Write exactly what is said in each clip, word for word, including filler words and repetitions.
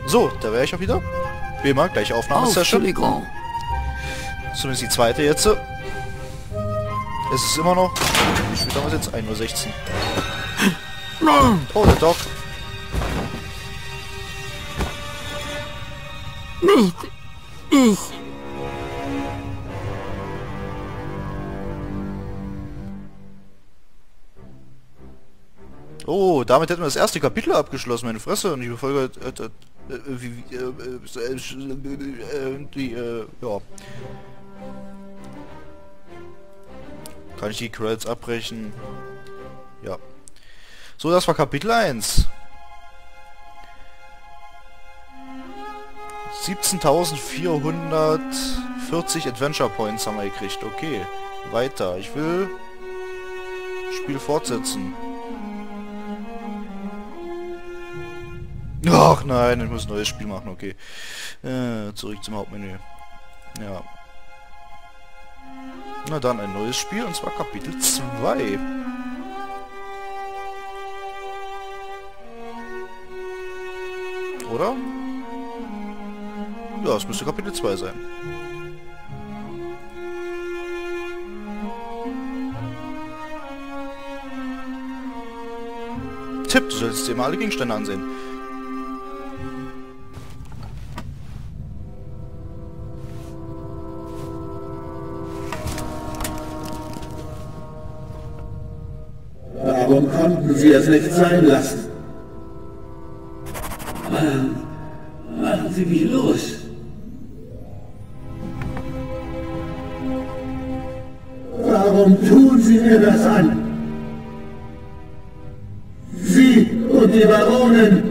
So, da wäre ich auch wieder. Wie immer, gleich Oh, Aufnahmesession. Entschuldigung. Zumindest die zweite jetzt. Es ist immer noch... Wie spät haben wir es jetzt? ein Uhr sechzehn. Oh, der Doc. Nicht ich. Oh, damit hätten wir das erste Kapitel abgeschlossen, meine Fresse. Und die Folge... Äh, äh, äh, wie, wie, äh, äh, äh, die, äh, ja. Kann ich die Credits abbrechen? Ja. So, das war Kapitel eins. siebzehntausendvierhundertvierzig Adventure Points haben wir gekriegt. Okay, weiter. Ich will Spiel fortsetzen. Ach nein, ich muss ein neues Spiel machen. Okay. Äh, zurück zum Hauptmenü. Ja. Na dann ein neues Spiel, und zwar Kapitel zwei. Oder? Ja, es müsste Kapitel zwei sein. Tipp, du solltest dir mal alle Gegenstände ansehen. Warum konnten Sie es nicht sein lassen? Mann, machen Sie mich los. Warum tun Sie mir das an? Sie und die Baronin.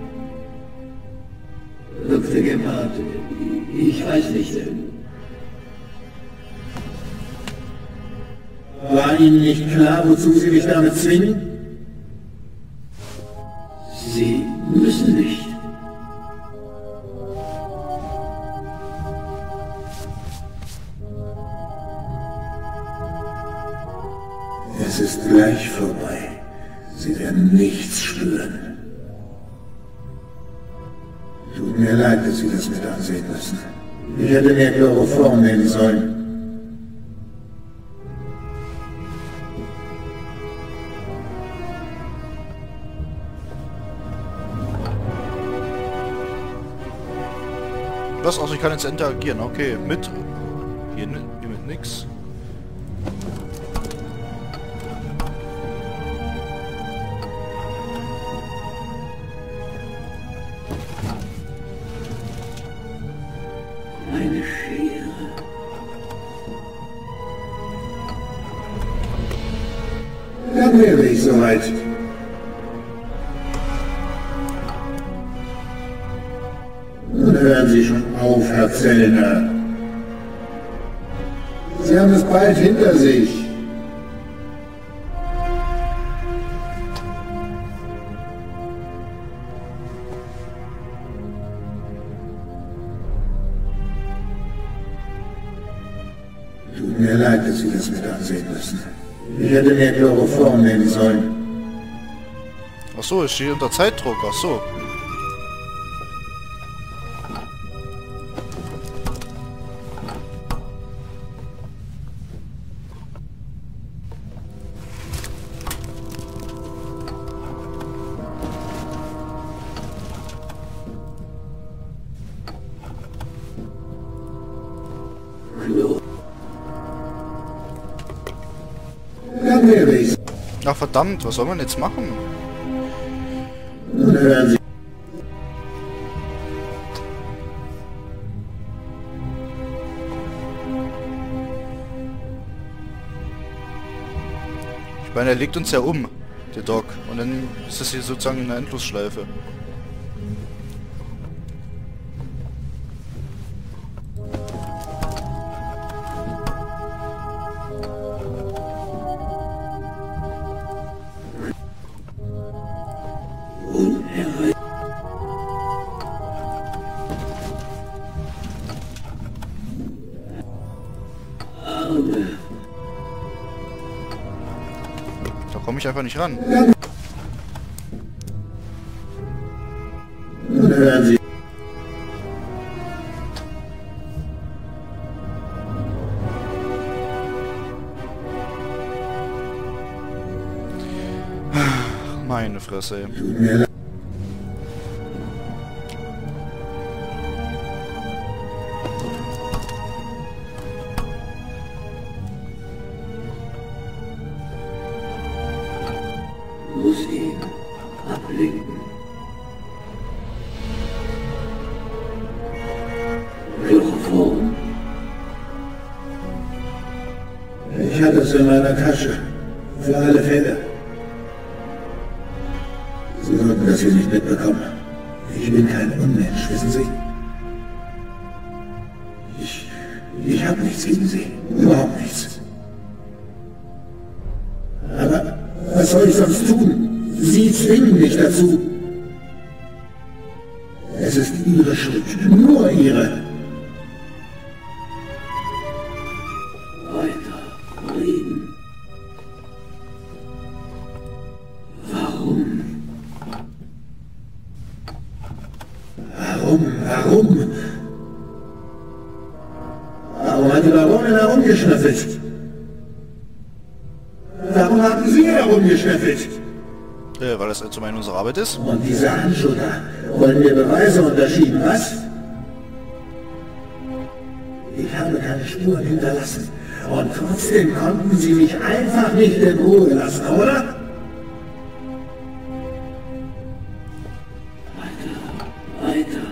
Doktor Gebhardt, ich weiß nicht. War Ihnen nicht klar, wozu Sie mich damit zwingen? Sie müssen nicht. Es ist gleich vorbei. Sie werden nichts spüren. Tut mir leid, dass Sie das mit ansehen müssen. Ich hätte mir Chloroform nehmen sollen. Was? Also ich kann jetzt interagieren. Okay, mit... Hier, hier mit nix. Eine Schere. Dann wäre ich soweit. Nun hören Sie schon auf, Herr Zellner. Sie haben es bald hinter sich. Tut mir leid, dass Sie das mit ansehen müssen. Ich hätte mehr Chloroform nehmen sollen. Ach so, ich stehe unter Zeitdruck. Ach so. Dann wäre ich. Ach verdammt, was soll man jetzt machen? Nun hören Sie. Ich meine, er legt uns ja um, der Doc. Und dann ist das hier sozusagen in einer Endlosschleife. Da komme ich einfach nicht ran. Nun hören Sie. Fresse, ey. Tut mir leid. Muss ihn ablenken. Chloroform. Ich hatte es in meiner Tasche. Für alle Fälle. Sie sollten das hier nicht mitbekommen. Ich bin kein Unmensch, wissen Sie? Ich... Ich habe nichts gegen Sie. Überhaupt nichts. Aber was soll ich sonst tun? Sie zwingen mich dazu. Es ist Ihre Schuld. Nur Ihre. Weiter reden. Warum? Warum? Warum? Warum hat die Baronin herumgeschnüffelt? Warum haben Sie herumgeschnüffelt? Äh, weil das zum einen unsere Arbeit ist. Und diese Handschuhe da, wollen mir Beweise unterschieben, was? Ich habe keine Spuren hinterlassen. Und trotzdem konnten Sie mich einfach nicht in Ruhe lassen, oder? Weiter. Weiter.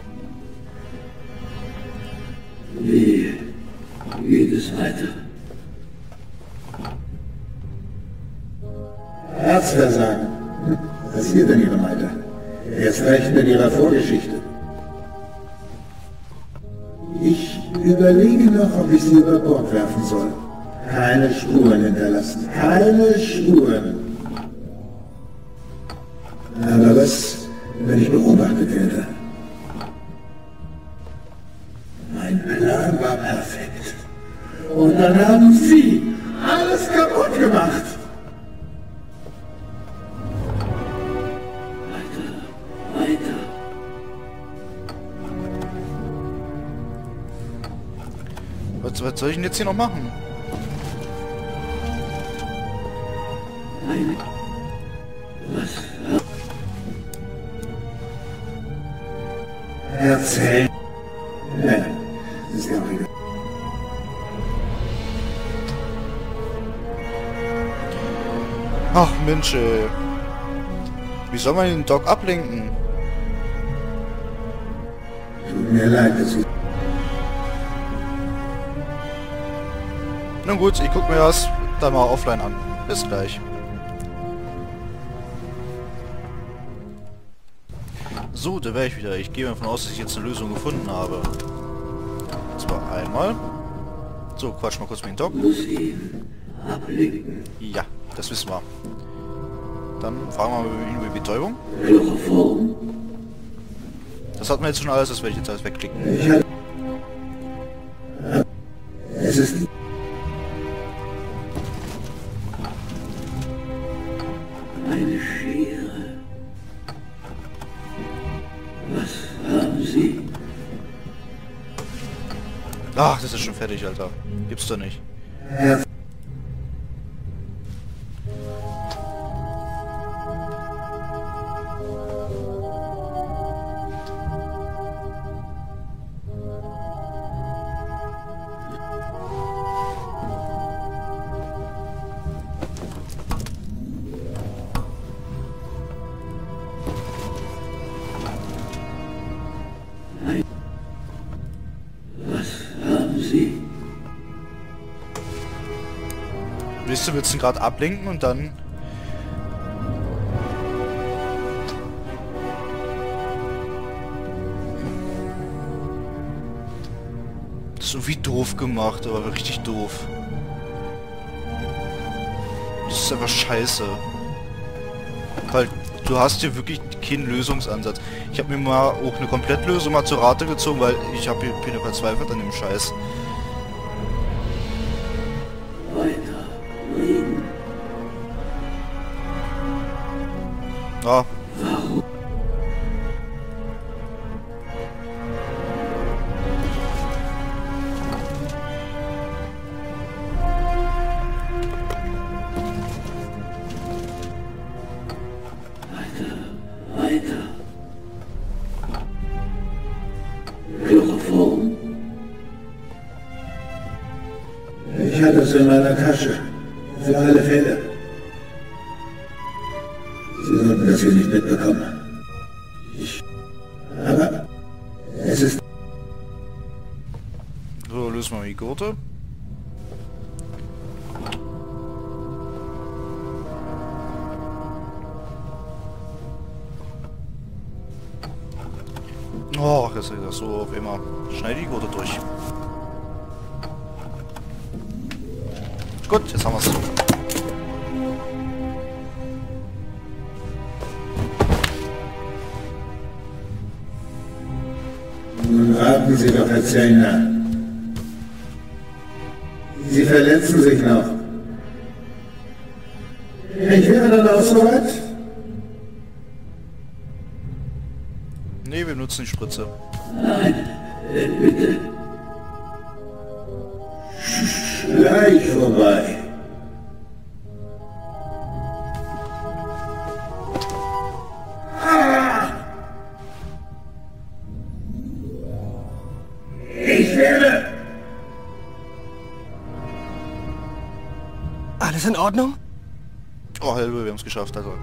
Wie geht es weiter? Herzversagen. Hm, passiert in Ihrem Alter. Erst recht mit Ihrer Vorgeschichte. Ich überlege noch, ob ich Sie über Bord werfen soll. Keine Spuren hinterlassen. Keine Spuren. Aber was, wenn ich beobachtet werde? Mein Plan war perfekt. Und dann haben Sie alles kaputt gemacht. Weiter. Was, was soll ich denn jetzt hier noch machen? Nein. Was? Erzähl. Nein, das ist ja auch egal. Ach Mensch, ey. Wie soll man den Doc ablenken? Tut mir leid, dass Sie... Na gut, ich guck mir das dann mal offline an. Bis gleich. So, da wäre ich wieder. Ich gehe davon aus, dass ich jetzt eine Lösung gefunden habe. Und zwar einmal. So, quatsch mal kurz mit dem Doc. Muss ihn ablenken. Ja, das wissen wir. Dann fragen wir mal ihn über die Betäubung. Chloroform. Das hatten wir jetzt schon alles, das werde ich jetzt alles wegklicken. Ich hatte... Es ist... Eine Schere. Was haben Sie? Ach, das ist schon fertig, Alter. Gibt's doch nicht. Herr... Sie? Willst du, willst du gerade ablenken und dann... Das ist irgendwie doof gemacht, aber richtig doof. Das ist einfach scheiße. Weil du hast hier wirklich keinen Lösungsansatz. Ich habe mir mal auch eine Komplettlösung mal zur Rate gezogen, weil ich habe hier bin verzweifelt an dem Scheiß. Weiter reden. Ja. Warum? hat das in meiner Tasche. Für alle Fälle. Sie sollten das hier nicht mitbekommen. Ich... Aber... Es ist... So, lösen wir mal die Gurte. Oh, jetzt ist das so auf immer. Schneid die Gurte durch. Gut, jetzt haben wir es. Nun warten Sie doch, Herr Zellner. Sie verletzen sich noch. Ich wäre dann auch soweit. Nee, wir nutzen die Spritze. Nein, äh, bitte. Gleich vorbei. Ich werde... Alles in Ordnung? Oh, Hilfe, wir haben es geschafft, also.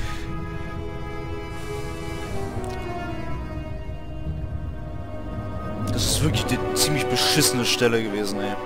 Das ist wirklich die ziemlich beschissene Stelle gewesen, ey.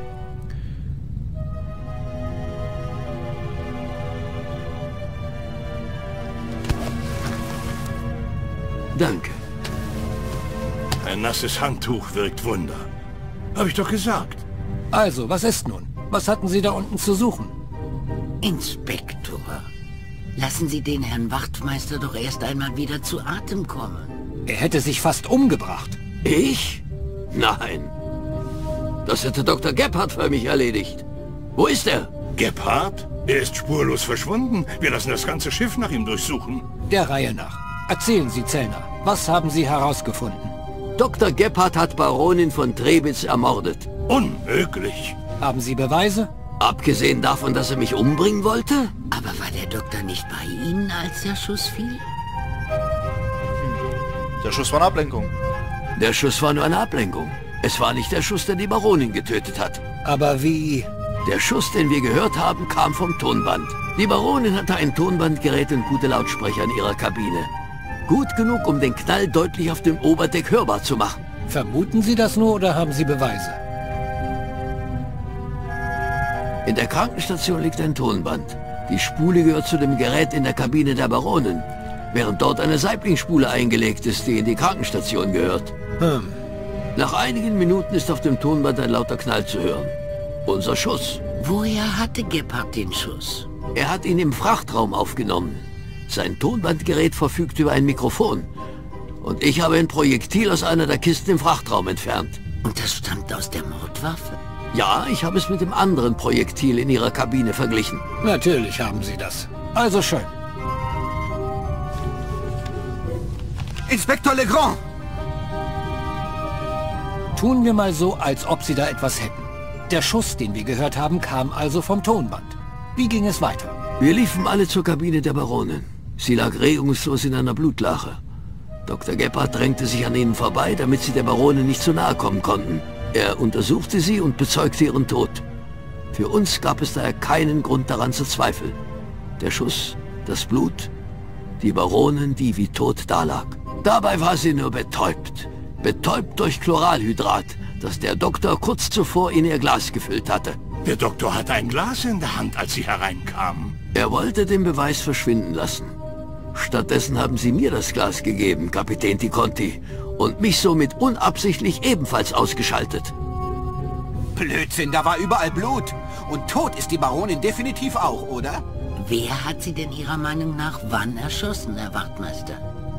Danke. Ein nasses Handtuch wirkt Wunder. Hab ich doch gesagt. Also, was ist nun? Was hatten Sie da unten zu suchen? Inspektor, lassen Sie den Herrn Wachtmeister doch erst einmal wieder zu Atem kommen. Er hätte sich fast umgebracht. Ich? Nein. Das hätte Doktor Gebhardt für mich erledigt. Wo ist er? Gebhardt? Er ist spurlos verschwunden. Wir lassen das ganze Schiff nach ihm durchsuchen. Der Reihe nach. Erzählen Sie, Zellner, was haben Sie herausgefunden? Doktor Gebhardt hat Baronin von Trebitz ermordet. Unmöglich. Haben Sie Beweise? Abgesehen davon, dass er mich umbringen wollte? Aber war der Doktor nicht bei Ihnen, als der Schuss fiel? Der Schuss war eine Ablenkung. Der Schuss war nur eine Ablenkung. Es war nicht der Schuss, der die Baronin getötet hat. Aber wie... Der Schuss, den wir gehört haben, kam vom Tonband. Die Baronin hatte ein Tonbandgerät und gute Lautsprecher in ihrer Kabine. Gut genug, um den Knall deutlich auf dem Oberdeck hörbar zu machen. Vermuten Sie das nur oder haben Sie Beweise? In der Krankenstation liegt ein Tonband. Die Spule gehört zu dem Gerät in der Kabine der Baronin, während dort eine Saiblingspule eingelegt ist, die in die Krankenstation gehört. Hm. Nach einigen Minuten ist auf dem Tonband ein lauter Knall zu hören. Unser Schuss. Woher hatte Gebhardt den Schuss? Er hat ihn im Frachtraum aufgenommen. Sein Tonbandgerät verfügt über ein Mikrofon. Und ich habe ein Projektil aus einer der Kisten im Frachtraum entfernt. Und das stammt aus der Mordwaffe? Ja, ich habe es mit dem anderen Projektil in ihrer Kabine verglichen. Natürlich haben Sie das. Also schön. Inspektor Legrand! Tun wir mal so, als ob Sie da etwas hätten. Der Schuss, den wir gehört haben, kam also vom Tonband. Wie ging es weiter? Wir liefen alle zur Kabine der Baronin. Sie lag regungslos in einer Blutlache. Doktor Gebhardt drängte sich an ihnen vorbei, damit sie der Baronin nicht zu nahe kommen konnten. Er untersuchte sie und bezeugte ihren Tod. Für uns gab es daher keinen Grund daran zu zweifeln. Der Schuss, das Blut, die Baronin, die wie tot dalag. Dabei war sie nur betäubt. Betäubt durch Chloralhydrat, das der Doktor kurz zuvor in ihr Glas gefüllt hatte. Der Doktor hatte ein Glas in der Hand, als sie hereinkamen. Er wollte den Beweis verschwinden lassen. Stattdessen haben sie mir das Glas gegeben, Kapitän Ticonti, und mich somit unabsichtlich ebenfalls ausgeschaltet. Blödsinn, da war überall Blut. Und tot ist die Baronin definitiv auch, oder? Wer hat sie denn Ihrer Meinung nach wann erschossen, Herr Wachtmeister?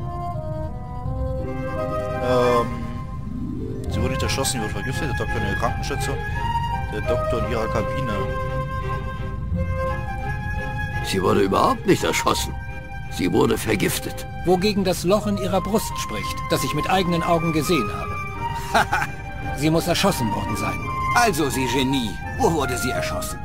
Ähm, sie wurde nicht erschossen, sie wurde vergiftet, der Doktor in der Krankenstation, der Doktor in ihrer Kabine. Sie wurde überhaupt nicht erschossen. Sie wurde vergiftet. Wogegen das Loch in Ihrer Brust spricht, das ich mit eigenen Augen gesehen habe. Sie muss erschossen worden sein. Also, Sie Genie, wo wurde sie erschossen?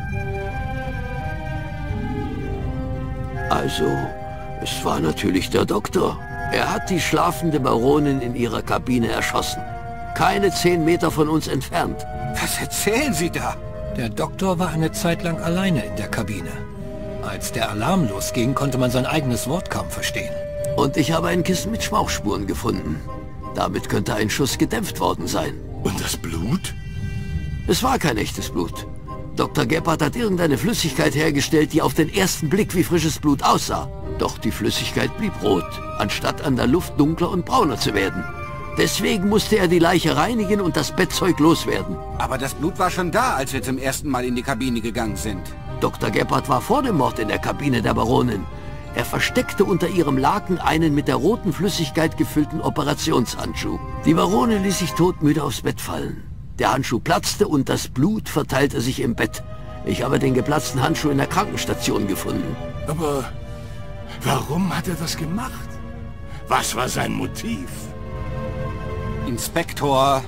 Also, es war natürlich der Doktor. Er hat die schlafende Baronin in ihrer Kabine erschossen. Keine zehn Meter von uns entfernt. Was erzählen Sie da? Der Doktor war eine Zeit lang alleine in der Kabine. Als der Alarm losging, konnte man sein eigenes Wort kaum verstehen. Und ich habe ein Kissen mit Schmauchspuren gefunden. Damit könnte ein Schuss gedämpft worden sein. Und das Blut? Es war kein echtes Blut. Doktor Gebhardt hat irgendeine Flüssigkeit hergestellt, die auf den ersten Blick wie frisches Blut aussah. Doch die Flüssigkeit blieb rot, anstatt an der Luft dunkler und brauner zu werden. Deswegen musste er die Leiche reinigen und das Bettzeug loswerden. Aber das Blut war schon da, als wir zum ersten Mal in die Kabine gegangen sind. Doktor Gebhardt war vor dem Mord in der Kabine der Baronin. Er versteckte unter ihrem Laken einen mit der roten Flüssigkeit gefüllten Operationshandschuh. Die Baronin ließ sich todmüde aufs Bett fallen. Der Handschuh platzte und das Blut verteilte sich im Bett. Ich habe den geplatzten Handschuh in der Krankenstation gefunden. Aber warum hat er das gemacht? Was war sein Motiv? Inspektor...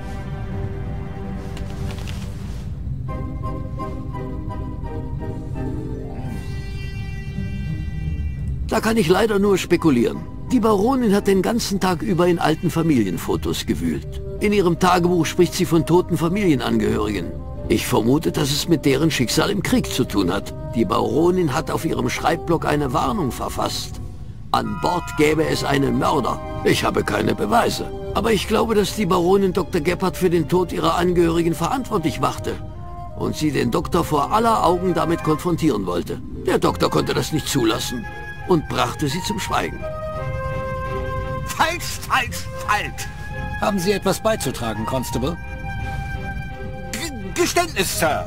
Da kann ich leider nur spekulieren. Die Baronin hat den ganzen Tag über in alten Familienfotos gewühlt. In ihrem Tagebuch spricht sie von toten Familienangehörigen. Ich vermute, dass es mit deren Schicksal im Krieg zu tun hat. Die Baronin hat auf ihrem Schreibblock eine Warnung verfasst. An Bord gäbe es einen Mörder. Ich habe keine Beweise. Aber ich glaube, dass die Baronin Doktor Gebhardt für den Tod ihrer Angehörigen verantwortlich machte. Und sie den Doktor vor aller Augen damit konfrontieren wollte. Der Doktor konnte das nicht zulassen und brachte sie zum Schweigen. Falsch, falsch, falsch! Haben Sie etwas beizutragen, Constable? G Geständnis, Sir!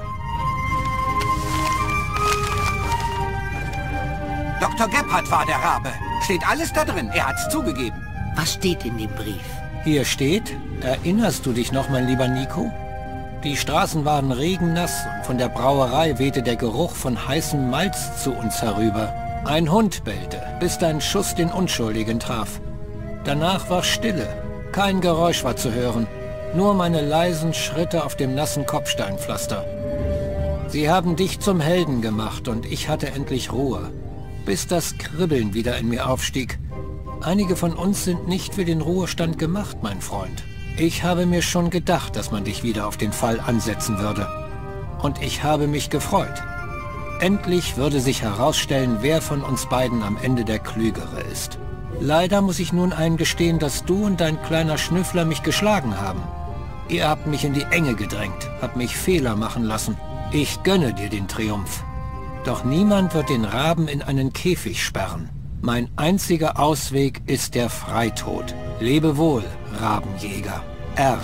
Doktor Gebhardt war der Rabe. Steht alles da drin. Er hat's zugegeben. Was steht in dem Brief? Hier steht, erinnerst du dich noch, mein lieber Nico? Die Straßen waren regennass und von der Brauerei wehte der Geruch von heißem Malz zu uns herüber. Ein Hund bellte, bis dein Schuss den Unschuldigen traf. Danach war Stille. Kein Geräusch war zu hören. Nur meine leisen Schritte auf dem nassen Kopfsteinpflaster. Sie haben dich zum Helden gemacht und ich hatte endlich Ruhe. Bis das Kribbeln wieder in mir aufstieg. Einige von uns sind nicht für den Ruhestand gemacht, mein Freund. Ich habe mir schon gedacht, dass man dich wieder auf den Fall ansetzen würde. Und ich habe mich gefreut. Endlich würde sich herausstellen, wer von uns beiden am Ende der Klügere ist. Leider muss ich nun eingestehen, dass du und dein kleiner Schnüffler mich geschlagen haben. Ihr habt mich in die Enge gedrängt, habt mich Fehler machen lassen. Ich gönne dir den Triumph. Doch niemand wird den Raben in einen Käfig sperren. Mein einziger Ausweg ist der Freitod. Lebe wohl, Rabenjäger. R.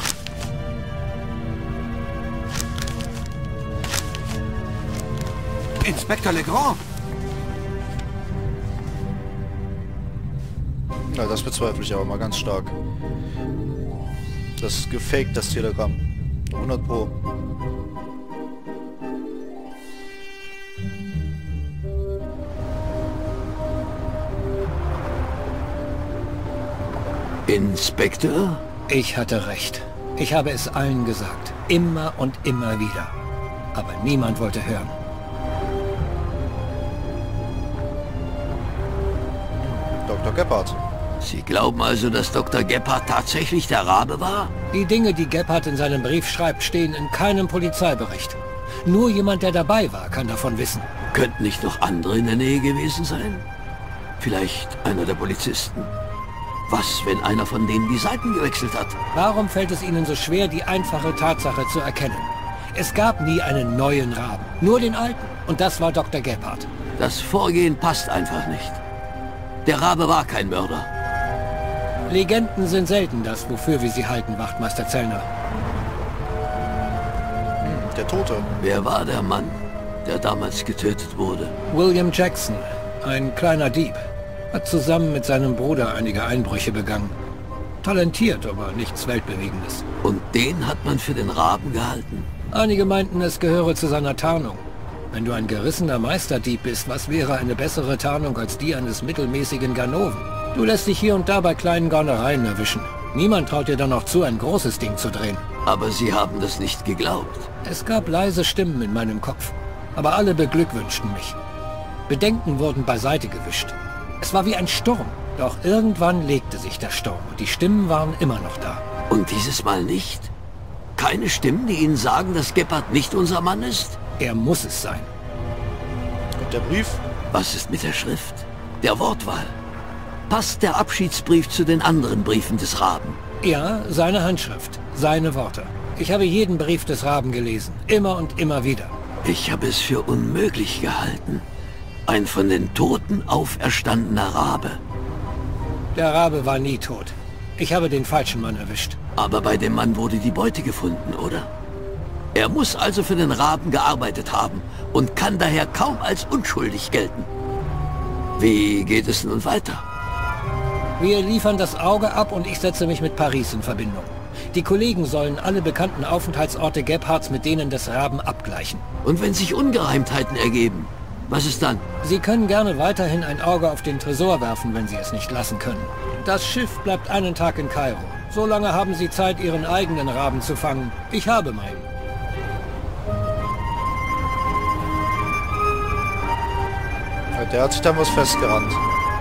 Inspektor Legrand! Ja, das bezweifle ich aber mal ganz stark. Das ist gefaked, das Telegramm. hundert Pro. Inspektor? Ich hatte recht. Ich habe es allen gesagt. Immer und immer wieder. Aber niemand wollte hören. Doktor Gebhardt. Sie glauben also, dass Doktor Gebhardt tatsächlich der Rabe war? Die Dinge, die Gebhardt in seinem Brief schreibt, stehen in keinem Polizeibericht. Nur jemand, der dabei war, kann davon wissen. Könnten nicht noch andere in der Nähe gewesen sein? Vielleicht einer der Polizisten? Was, wenn einer von denen die Seiten gewechselt hat? Warum fällt es Ihnen so schwer, die einfache Tatsache zu erkennen? Es gab nie einen neuen Raben, nur den alten. Und das war Doktor Gebhardt. Das Vorgehen passt einfach nicht. Der Rabe war kein Mörder. Legenden sind selten das, wofür wir sie halten, Wachtmeister Zellner. Hm, der Tote. Wer war der Mann, der damals getötet wurde? William Jackson, ein kleiner Dieb. Hat zusammen mit seinem Bruder einige Einbrüche begangen. Talentiert, aber nichts Weltbewegendes. Und den hat man für den Raben gehalten? Einige meinten, es gehöre zu seiner Tarnung. Wenn du ein gerissener Meisterdieb bist, was wäre eine bessere Tarnung als die eines mittelmäßigen Ganoven? Du lässt dich hier und da bei kleinen Gaunereien erwischen. Niemand traut dir dann noch zu, ein großes Ding zu drehen. Aber Sie haben das nicht geglaubt. Es gab leise Stimmen in meinem Kopf, aber alle beglückwünschten mich. Bedenken wurden beiseite gewischt. Es war wie ein Sturm, doch irgendwann legte sich der Sturm und die Stimmen waren immer noch da. Und dieses Mal nicht? keine Stimmen, die Ihnen sagen, dass Gebhardt nicht unser Mann ist? Er muss es sein. Und der Brief? Was ist mit der Schrift? Der Wortwahl? Passt der Abschiedsbrief zu den anderen Briefen des Raben? Ja, seine Handschrift, seine Worte. Ich habe jeden Brief des Raben gelesen, immer und immer wieder. Ich habe es für unmöglich gehalten. Ein von den Toten auferstandener Rabe. Der Rabe war nie tot. Ich habe den falschen Mann erwischt. Aber bei dem Mann wurde die Beute gefunden, oder? Er muss also für den Raben gearbeitet haben und kann daher kaum als unschuldig gelten. Wie geht es nun weiter? Wir liefern das Auge ab und ich setze mich mit Paris in Verbindung. Die Kollegen sollen alle bekannten Aufenthaltsorte Gebhardts mit denen des Raben abgleichen. Und wenn sich Ungereimtheiten ergeben, was ist dann? Sie können gerne weiterhin ein Auge auf den Tresor werfen, wenn Sie es nicht lassen können. Das Schiff bleibt einen Tag in Kairo. So lange haben Sie Zeit, Ihren eigenen Raben zu fangen. Ich habe meinen. Der hat sich dann was festgerannt.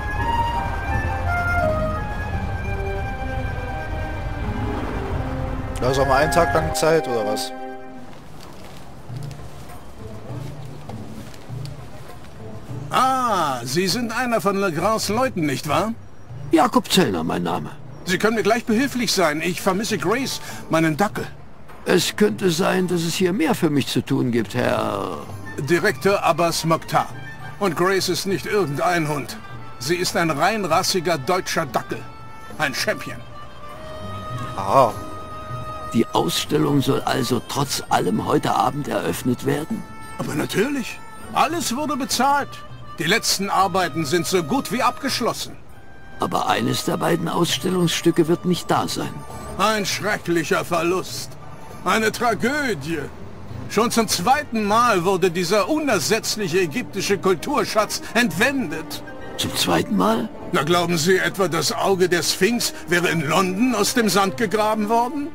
Also haben wir einen Tag lang Zeit, oder was? Ah, Sie sind einer von Legrands Leuten, nicht wahr? Jakob Zellner, mein Name. Sie können mir gleich behilflich sein. Ich vermisse Grace, meinen Dackel. Es könnte sein, dass es hier mehr für mich zu tun gibt, Herr... Direktor Abbas Mokhtar. Und Grace ist nicht irgendein Hund. Sie ist ein reinrassiger deutscher Dackel. Ein Champion. Ah. Die Ausstellung soll also trotz allem heute Abend eröffnet werden? Aber natürlich. Alles wurde bezahlt. Die letzten Arbeiten sind so gut wie abgeschlossen. Aber eines der beiden Ausstellungsstücke wird nicht da sein. Ein schrecklicher Verlust. Eine Tragödie. Schon zum zweiten Mal wurde dieser unersetzliche ägyptische Kulturschatz entwendet. Zum zweiten Mal? Na, glauben Sie etwa, das Auge der Sphinx wäre in London aus dem Sand gegraben worden?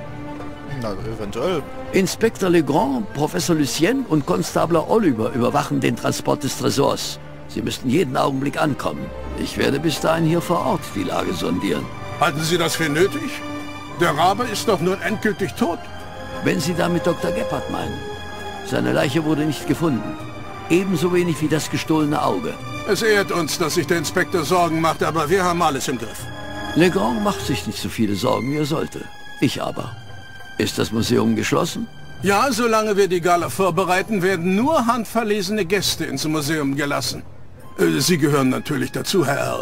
Na, eventuell. Inspektor Legrand, Professor Lucien und Konstabler Oliver überwachen den Transport des Tresors. Sie müssten jeden Augenblick ankommen. Ich werde bis dahin hier vor Ort die Lage sondieren. Halten Sie das für nötig? Der Rabe ist doch nun endgültig tot. Wenn Sie damit Doktor Gebhardt meinen. Seine Leiche wurde nicht gefunden. Ebenso wenig wie das gestohlene Auge. Es ehrt uns, dass sich der Inspektor Sorgen macht, aber wir haben alles im Griff. Legrand macht sich nicht so viele Sorgen, wie er sollte. Ich aber. Ist das Museum geschlossen? Ja, solange wir die Gala vorbereiten, werden nur handverlesene Gäste ins Museum gelassen. Äh, Sie gehören natürlich dazu, Herr...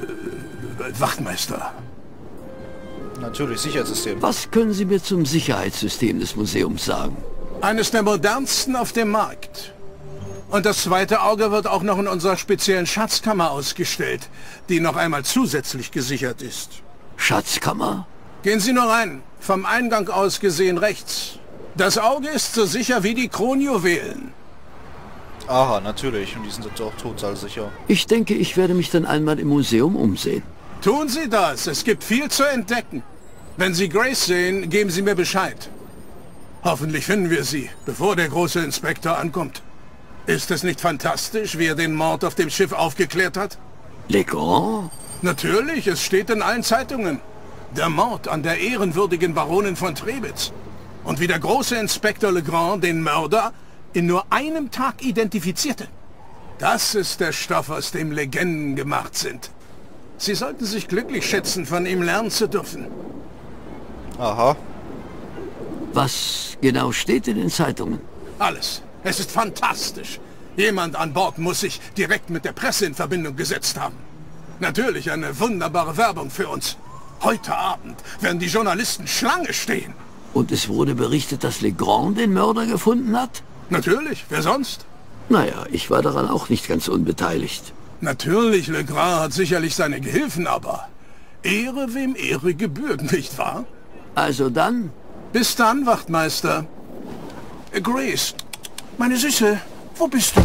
Äh, Wachtmeister. Natürlich, Sicherheitssystem. Was können Sie mir zum Sicherheitssystem des Museums sagen? Eines der modernsten auf dem Markt. Und das zweite Auge wird auch noch in unserer speziellen Schatzkammer ausgestellt, die noch einmal zusätzlich gesichert ist. Schatzkammer? Gehen Sie nur rein. Vom Eingang aus gesehen rechts. Das Auge ist so sicher wie die Kronjuwelen. Aha, natürlich. Und die sind jetzt auch totalsicher. Ich denke, ich werde mich dann einmal im Museum umsehen. Tun Sie das. Es gibt viel zu entdecken. Wenn Sie Grace sehen, geben Sie mir Bescheid. Hoffentlich finden wir sie, bevor der große Inspektor ankommt. Ist es nicht fantastisch, wie er den Mord auf dem Schiff aufgeklärt hat? Legrand? Natürlich, es steht in allen Zeitungen. Der Mord an der ehrenwürdigen Baronin von Trebitz. Und wie der große Inspektor Legrand den Mörder in nur einem Tag identifizierte. Das ist der Stoff, aus dem Legenden gemacht sind. Sie sollten sich glücklich schätzen, von ihm lernen zu dürfen. Aha. Was genau steht in den Zeitungen? Alles. Es ist fantastisch. Jemand an Bord muss sich direkt mit der Presse in Verbindung gesetzt haben. Natürlich eine wunderbare Werbung für uns. Heute Abend werden die Journalisten Schlange stehen. Und es wurde berichtet, dass Legrand den Mörder gefunden hat? Natürlich, wer sonst? Naja, ich war daran auch nicht ganz unbeteiligt. Natürlich, Legrand hat sicherlich seine Gehilfen, aber Ehre wem Ehre gebührt, nicht wahr? Also dann? Bis dann, Wachtmeister. Äh, Grace, meine Süße, wo bist du?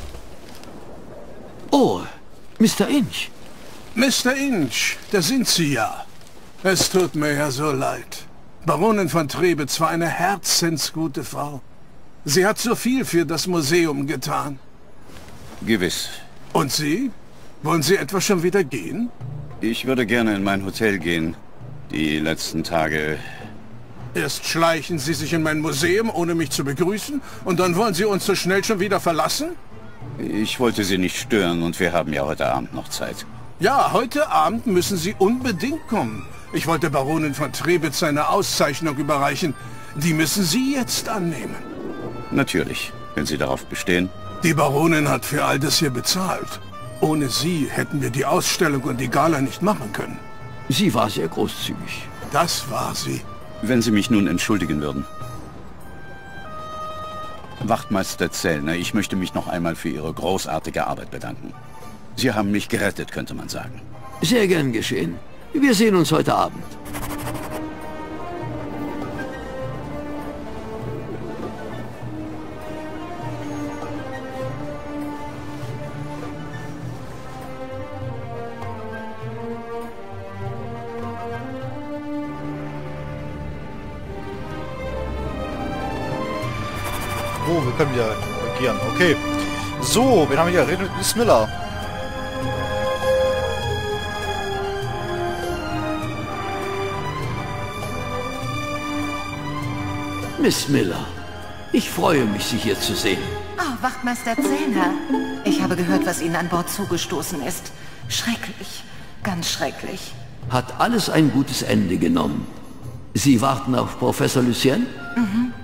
Oh, Mister Inch. Mister Inch, da sind Sie ja. Es tut mir ja so leid. Baronin von Trebitz war eine herzensgute Frau. Sie hat so viel für das Museum getan. Gewiss. Und Sie? Wollen Sie etwa schon wieder gehen? Ich würde gerne in mein Hotel gehen. Die letzten Tage Erst schleichen Sie sich in mein Museum, ohne mich zu begrüßen, und dann wollen Sie uns so schnell schon wieder verlassen? Ich wollte Sie nicht stören und wir haben ja heute Abend noch Zeit. Ja, heute Abend müssen Sie unbedingt kommen. Ich wollte Baronin von Trebitz eine Auszeichnung überreichen. Die müssen Sie jetzt annehmen. Natürlich, wenn Sie darauf bestehen. Die Baronin hat für all das hier bezahlt. Ohne sie hätten wir die Ausstellung und die Gala nicht machen können. Sie war sehr großzügig. Das war sie. Wenn Sie mich nun entschuldigen würden. Wachtmeister Zellner, ich möchte mich noch einmal für Ihre großartige Arbeit bedanken. Sie haben mich gerettet, könnte man sagen. Sehr gern geschehen. Wir sehen uns heute Abend. Oh, wir können wieder agieren. Okay. So, wen haben wir hier? Reden mit Miss Miller. Miss Miller, ich freue mich, Sie hier zu sehen. Oh, Wachtmeister Zellner. Ich habe gehört, was Ihnen an Bord zugestoßen ist. Schrecklich. Ganz schrecklich. Hat alles ein gutes Ende genommen. Sie warten auf Professor Lucien? Mhm.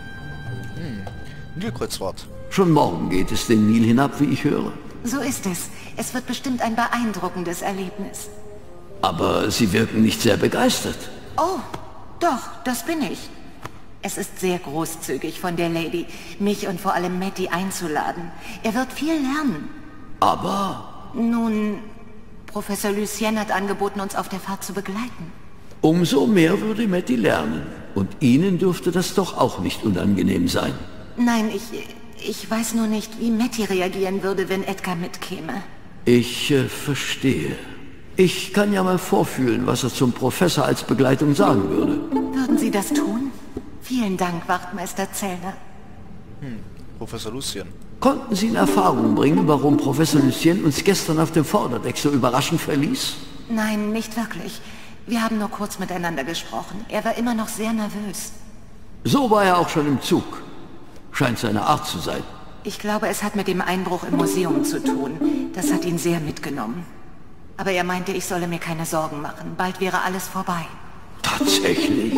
Nilkreuzfahrt. Schon morgen geht es den Nil hinab, wie ich höre. So ist es. Es wird bestimmt ein beeindruckendes Erlebnis. Aber Sie wirken nicht sehr begeistert. Oh, doch, das bin ich. Es ist sehr großzügig von der Lady, mich und vor allem Matty einzuladen. Er wird viel lernen. Aber... Nun, Professor Lucien hat angeboten, uns auf der Fahrt zu begleiten. Umso mehr würde Matty lernen. Und Ihnen dürfte das doch auch nicht unangenehm sein. Nein, ich... Ich weiß nur nicht, wie Matty reagieren würde, wenn Edgar mitkäme. Ich äh, verstehe. Ich kann ja mal vorfühlen, was er zum Professor als Begleitung sagen würde. Würden Sie das tun? Vielen Dank, Wachtmeister Zellner. Hm, Professor Lucien. Konnten Sie in Erfahrung bringen, warum Professor Lucien uns gestern auf dem Vorderdeck so überraschend verließ? Nein, nicht wirklich. Wir haben nur kurz miteinander gesprochen. Er war immer noch sehr nervös. So war er auch schon im Zug. Scheint seine Art zu sein. Ich glaube, es hat mit dem Einbruch im Museum zu tun. Das hat ihn sehr mitgenommen. Aber er meinte, ich solle mir keine Sorgen machen. Bald wäre alles vorbei. Tatsächlich?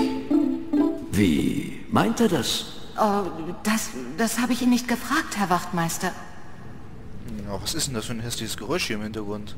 Wie meint er das? Oh, das, das habe ich ihn nicht gefragt, Herr Wachtmeister. Ja, was ist denn das für ein hässliches Geräusch hier im Hintergrund?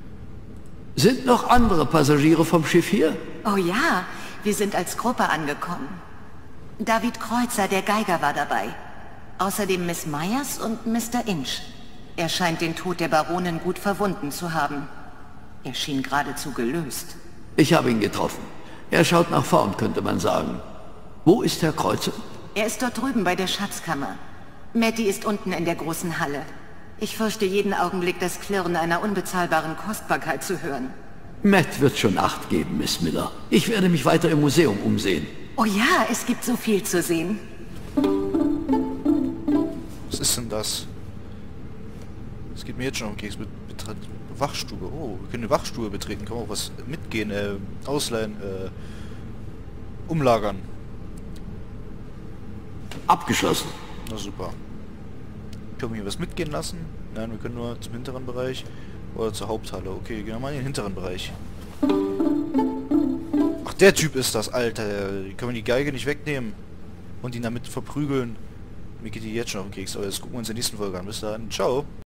Sind noch andere Passagiere vom Schiff hier? Oh ja, wir sind als Gruppe angekommen. David Kreuzer, der Geiger, war dabei. Außerdem Miss Myers und Mister Inch. Er scheint den Tod der Baronin gut verwunden zu haben. Er schien geradezu gelöst. Ich habe ihn getroffen. Er schaut nach vorn, könnte man sagen. Wo ist Herr Kreuzer? Er ist dort drüben bei der Schatzkammer. Matty ist unten in der großen Halle. Ich fürchte jeden Augenblick, das Klirren einer unbezahlbaren Kostbarkeit zu hören. Matt wird schon Acht geben, Miss Miller. Ich werde mich weiter im Museum umsehen. Oh ja, es gibt so viel zu sehen. Was ist denn das? Es geht mir jetzt schon um Keks. Betritt Wachstube. Oh, wir können eine Wachstube betreten. Kann man auch was mitgehen, äh, ausleihen, äh, umlagern. Abgeschlossen. Na super. Können wir hier was mitgehen lassen? Nein, wir können nur zum hinteren Bereich oder zur Haupthalle. Okay, gehen wir mal in den hinteren Bereich. Ach, der Typ ist das, Alter. Können wir die Geige nicht wegnehmen und ihn damit verprügeln? Mir geht die jetzt schon auf den Keks, aber das gucken wir uns in der nächsten Folge an. Bis dahin, ciao.